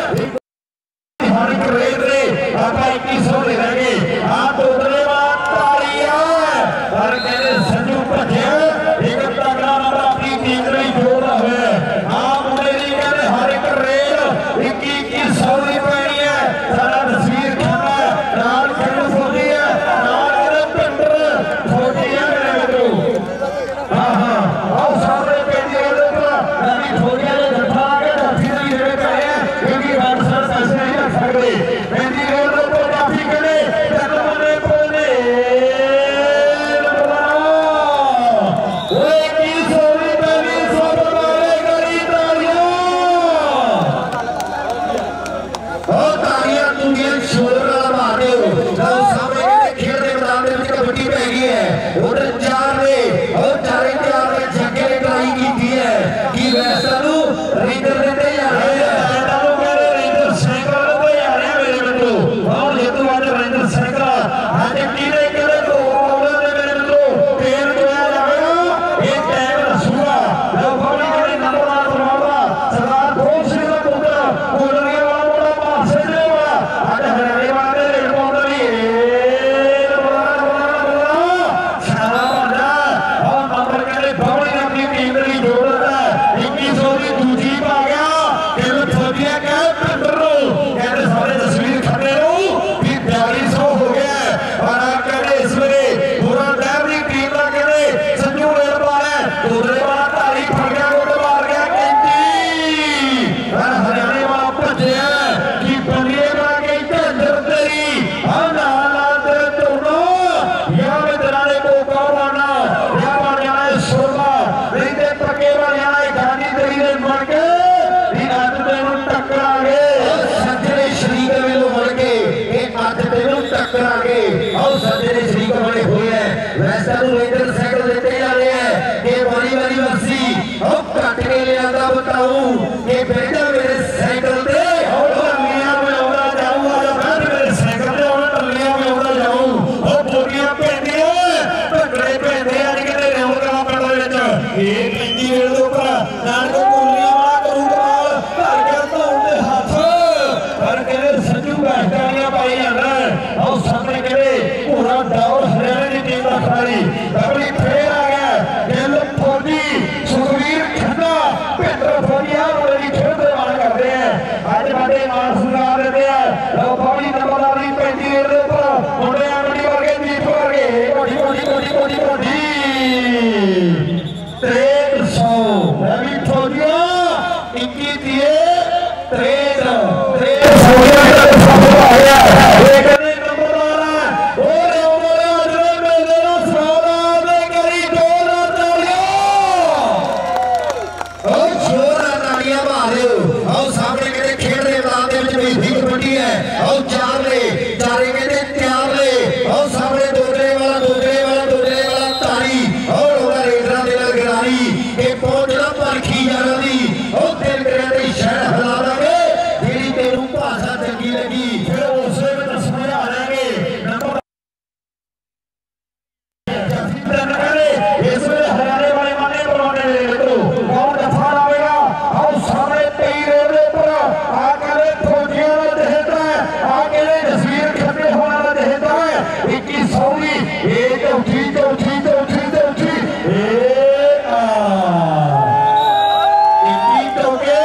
हर एक रेड रे आप 2100 दे देंगे आप उतरे बात तारी है पर कहने संजू भजिया एक तगड़ा नंबर अपनी टीम ने जोड़ा है आप मुझे नहीं कहने हर एक रेड 2100 दी पैनी है सारा तस्वीर खाना है नाल खेल फौजी है नाल मेरे पिंडर फौजी है मेरे मित्रों हाँ हाँ आओ सामने पेटी वाले पर नवी फौजिया ने जत्था आके धरती से गिरे पड़े हैं क्योंकि बादशाह पैसे नहीं रख सकते पेटी रोड पर काफी करे तकमने बोले वो की सोनी बनी सब मारे गरी तालियां और तालियां दुनिया शोर मारे हो तो सामने के खेल के मैदान में कबड्डी पै गई है उधर चार ने और चारे चार ने जगह ट्राई की थी है कि वैसा नु रीडर ने जा रहे हैं डालो मेरे रीडर साइकिल को जा रहे हैं मेरे मित्रों और ये तो आज रीडर साइकिल आज कीड़े करे तो बोले मेरे मित्रों पेड़ जो आ जाएगा एक टाइम रसूला लो बड़ी बड़ी नंबर बनवावा सरदार भोज सिंह का पुत्र बोलने वाला बड़ा पास से वाला आज हरियाणा वाले रेड बॉर्डर ही सारा बंदा और नंबर करे बड़ी अपनी टीम ने जोड़ता है 2100 की दूसरी पा गया दिल फौजिया का पिंडरो कहते सारे तस्वीर खड़े रहो कि 4200 हो गया और आप कहते इस वे पूरा ड्राइवरी टीम का कहते संजू एयरपाल है दूसरे वाला तारी फड़ गया गोट मार गया कहती और हरियाणा वाला भजे है कि बनिएगा कहते अंदर तेरी और नाला तेरे दोनों या में तेराने को कौवाना या बनियाने सोला नहीं पके बनियाने गानी तेरी ने मर के इन आज तेनू टक्करा गए सज्जने शरीक वेलों मर के एक आज तेनू टक्करा गए और सज्जने शरीक बने हुए हैं वैसा तो रेडर साइकिल देते जा रहे हैं कि बड़ी बड़ी वर्षी और कट के ले आंदा बताऊं कि बेटा मेरे साइकिल दे और टल्लियां में औरा जाऊंगा जब मैं मेरे साइकिल दे और टल्लियां में औरा जाऊं और बोरियां पेंदियां भगड़े पेंदे आज के रेवल का पिंड दे विच ये पेंदी रेल दे उपर नाल को गोलियां वाला करूंगा घर के धोंदे हाथ पर कहते संजू बैठकारियां पाई जांदा और सामने कहते पूरा दौर हरियाणा की टीम का खिलाड़ी कबड्डी फेर आ गया दिल फौजी सुखवीर खन्ना पिंडर फौजिया बड़ी खेल दे मान करते हैं आज बड़े मान सुनार देते हैं लो बड़ी नंबरदारी पेंटी रेल दे उपर मुंडे आमड़ी वर्गे जीप वर्गे कोठी कोठी कोठी कोठी कोठी 300 नवी फौजिया 21 दिए 300 आया एक ने नंबरदार है और ओमरे अजरे में लेना सारा ने करी जोर तालियां और जोर तालियां मारे और सामने के खेल रहे मैदान दे विच भी कबड्डी है और चार ने चारे कहते तैयार ने और सामने दूसरे वाला तारी और होगा रेडर दे नाल गिरारी के पहुंचना परखी जाना दी और दिल कहते शहर हिला देंगे जेडी तेनू भाषा चंगी लगी फिर उसे में दसने आ जाएंगे नंबर इस वे हरियाणा वाले माने करवाने मित्रों कौन दफा आवेगा और सामने 23 रेड दे उपर आके फौजियां दा देहता है आके तस्वीर खत्म होने दा देहता है 2100 की ये चौथी ए आ 21 तो के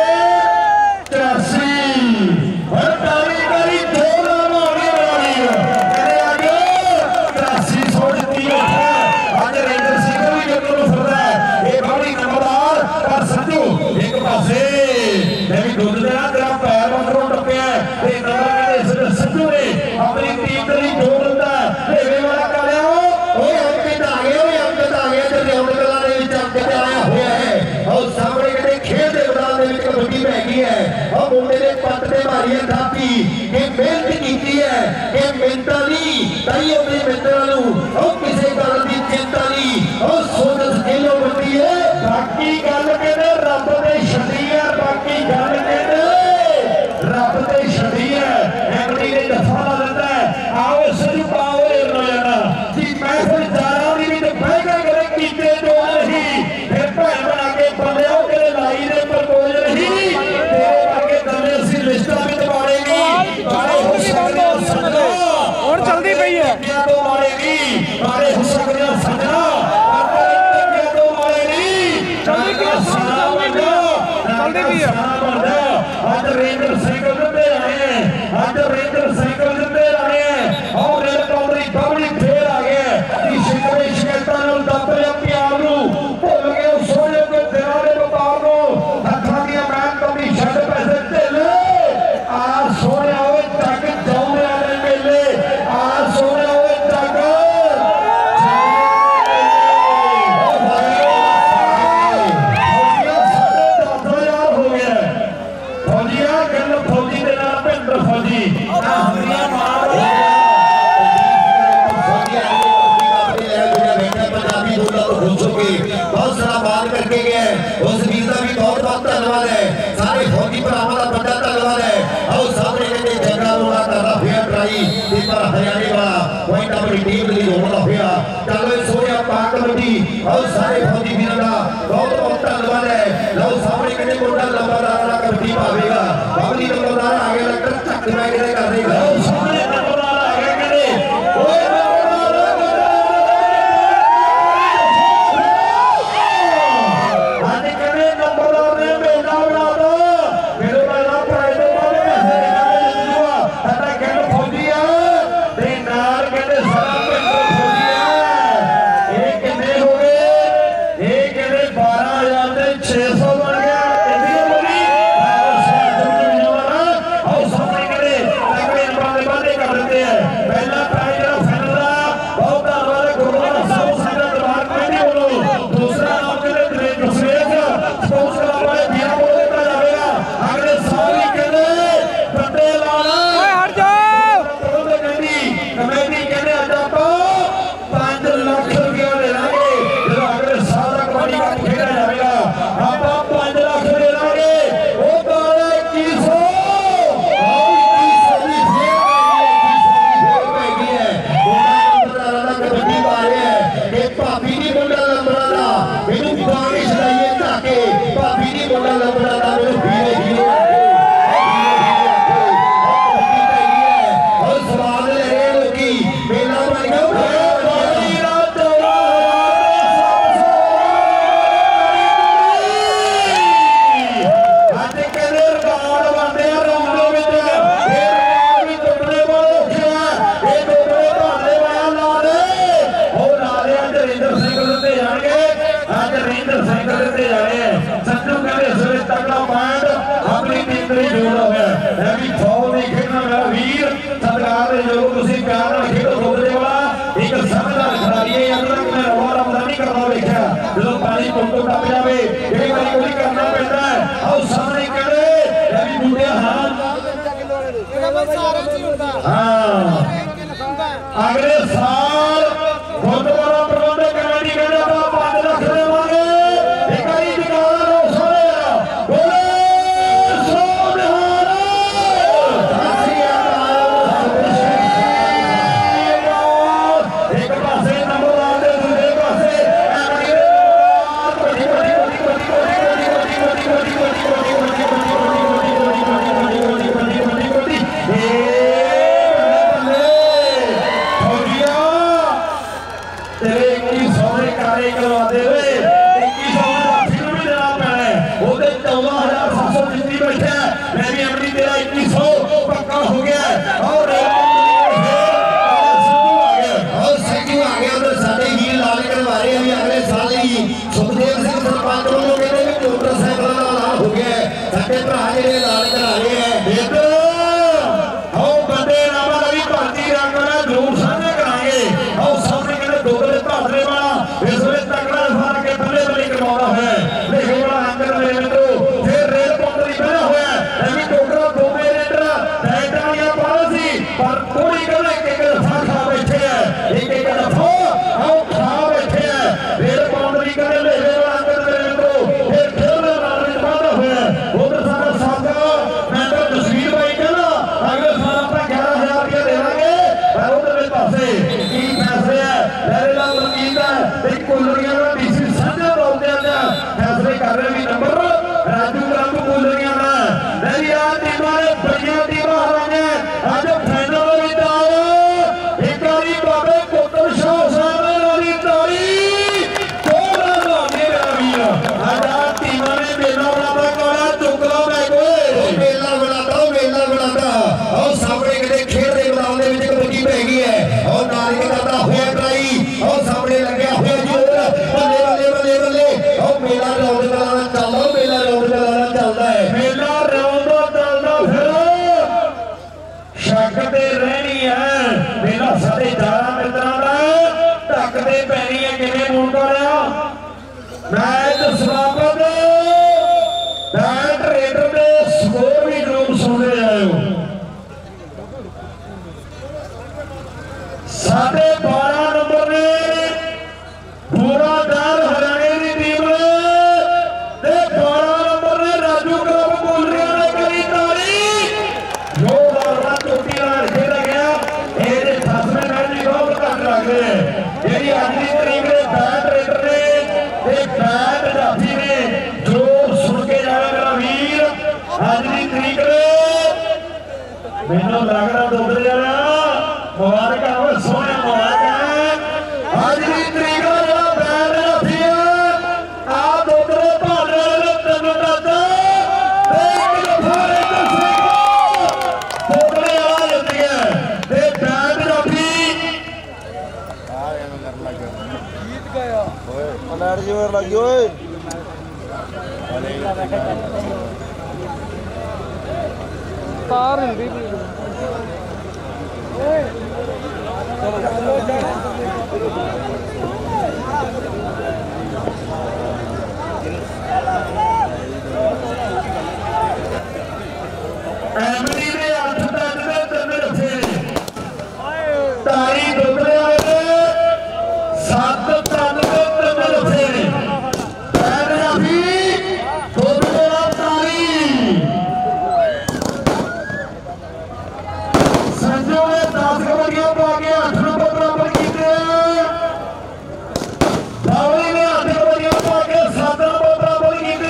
83 और तारी करी थोड़ा मारने वाली है मेरे आगे 8300 जीती है आज रेडर सिंह भी जरूर फरदा है ये बड़ी नंबरदार पर संजू एक पासे मेरी दूध देना तेरा पैर अंदरों टपया ते नंबर संजू ने अपनी टीम के लिए जोर दिता है लेवे वाला कर लिया ओए अंकित आ गया ते रेवल कला दे विच अंकित आया हुआ है और सामने के खेल दे मैदान दे विच कबड्डी पै गई है और मुंडे ने पट ते मारी है थापी कि मेहनत कीती है कि मिहनत नहीं ताई अपनी मित्रों नूं और किसी गल दी चिंता नहीं और सोच स्किलो बड़ी है बाकी गल कहते रब ने छड्डी है बाकी गल कहते रब ने छड्डी है एमडी ने दफा ला दिता है आओ संजू पाओ रोजाना कि मैं फिर जाना नहीं तो बहकर करे कीते जो नहीं फिर भैन बना के बंदे लाई ने प्रपोज नहीं तेरे वर्गे दमे सी लिस्टा भी पंजाबी बोला तो खुश होके बहुत सारा बात करके गए उस वीर का भी बहुत बहुत धन्यवाद है सारे फौजी भरावां का बड़ा धन्यवाद है और सामने कहते जगड़ा रोड़ा करना फेयर ट्राई पर हरियाणे वाला पॉइंट अपनी टीम के लिए होना होया चलो सोया पाक कबड्डी और सारे फौजी वीरों का बहुत बहुत धन्यवाद है लो सामने कहते मुंडा लंबादार कबड्डी पावेगा बाबली लंबादार आगे लगकर चक में कर देगा सामने लंबादार आगे करे ओए अगले साल गुरुद्वारा प्रबंधक कमेटी कहते आप 5 लाख देवांगे एक बारी निकाला लो सारे बोले सोनिहाल एक पासे नंबर दे दूसरे पासे साढ़े 12 ਅੱਜ ਦੀ ਤਰੀਕ ਦਾ ਜਿਹੜਾ ਬੈਂਡ ਰੱਖੀ ਹੈ ਆ ਦੋਗਲੇ ਭਾਣੇ ਵਾਲੇ ਤਿੰਨ ਦਾਦਾ ਤੇ ਇੱਕ ਲਫਾਰੇ ਤੇ ਸਿੰਘ ਦੋਗਲੇ ਵਾਲਾ ਜਿੱਤ ਗਿਆ ਤੇ ਬੈਂਡ ਰੱਖੀ जीत गया ओए पलट जोर लगी ओए कार नहीं ओए ਐਮਡੀ ਦੇ 8 ਤੱਕ ਦੇ ਤਿੰਨ ਰੱਖੇ ਤਾਰੀ ਦੋਗਲੇ ਵਾਲੇ 7 ਤੱਕ ਦੇ ਤਿੰਨ ਰੱਖੇ ਬੈਂਡ ਰੱਖੀ ਦੋਗਲੇ ਵਾਲਾ ਤਾਰੀ ਸੰਜੋ ਨੇ 10 ਕਬੱਡੀਆਂ ਪਾ ਕੇ 8 ਨੰਬਰ ਬਰਾਬਰ ਕੀਤੇ ਬਾਵਲੀ ਨੇ 8 ਕਬੱਡੀਆਂ ਪਾ ਕੇ 7 ਨੰਬਰ ਬਰਾਬਰ ਕੀਤੇ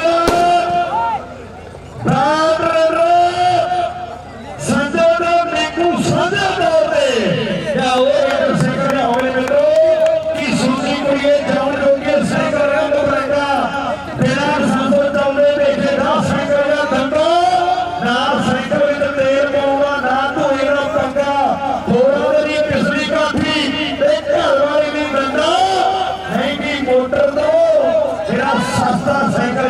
ਸੰਜੋ ਦੇ ਨਿੱਕੂ ਸਾਂਝੇ ਤੌਰ ਤੇ ਜਾਓ ਇਹ ਸਿੰਗਰ ਹੋਣੇ ਮਿੱਤਰੋ ਕਿ ਸੁਣੀ ਕੁੜੀਏ ਜਾਣ ਜੋਗੇ ਸਿੰਗਰ ਰੰਗ ਬਰੰਗਾ ਬਿਨਾਂ ਸੰਸੋ ਚੱਲਦੇ ਦੇਖੇ ਨਾ ਸਿੰਗਰ ਦਾ ਧੰਦਾ ਨਾ ਸਿੰਗਰ ਵਿੱਚ ਤੇਲ ਪਾਉਣਾ ਨਾ ਧੋਏ ਨਾ ਪੰਗਾ ਹੋਰਾਂ ਦੇ ਲਈ ਪਿਛਲੀ ਕਾਠੀ ਤੇ ਘਰ ਵਾਲੀ ਦੀ ਡੰਡਾ ਹੈਂਗੀ ਮੋਟਰ ਤੋਂ ਜਿਹੜਾ ਸਸਤਾ ਸਿੰਗਰ